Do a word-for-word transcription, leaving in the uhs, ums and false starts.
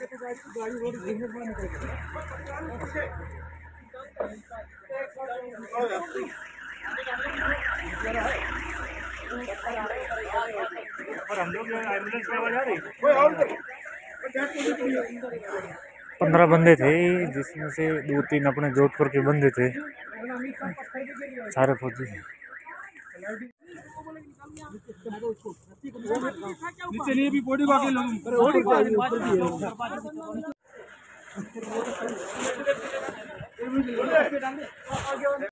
हम लोग एम्बुलेंस की आवाज आ रही। पंद्रह बंदे थे जिसमें से दो तीन अपने जोधपुर के बंदे थे, सारे फौजी। नीचे नहीं भी बॉडी को आगे लोग